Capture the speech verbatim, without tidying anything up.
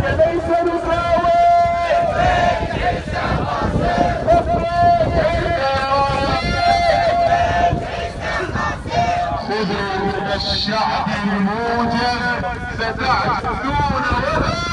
ليس نساوي خذوا من الشعب الموجب ستعجزون ولا